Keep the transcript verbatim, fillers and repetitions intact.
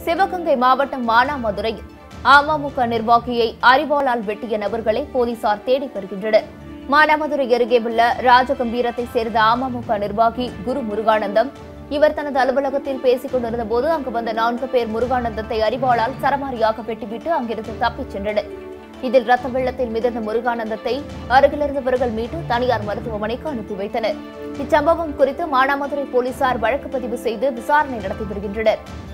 சிவகங்கை மாவட்டம் மானாமதுரையில் அமமுக நிர்வாகியை அரிவாளால் வெட்டிய நபர்களை போலீசார் தேடி வருகின்றனர். மானாமதுரை அருகே உள்ள ராஜகம்பீரத்தை சேர்ந்த அமமுக நிர்வாகி குரு முருகானந்தம் இவர் தனது அலுவலகத்தில் பேசிக் கொண்டிருந்த போது அங்கு வந்த நான்கு பேர் முருகானந்தத்தை அரிவாளால் சரமாரியாக வெட்டிவிட்டு அங்கிருந்து தப்பிச் சென்றனர். இதில் ரத்த வெள்ளத்தில் மிதந்த முருகானந்தத்தை அருகிலிருந்தவர்கள் மீட்டு தனியார் மருத்துவமனைக்கு அனுப்பி வைத்தனர். இச்சம்பவம் குறித்து மானாமதுரை போலீசார் வழக்கு பதிவு செய்து விசாரணை நடத்தி வருகின்றனர்.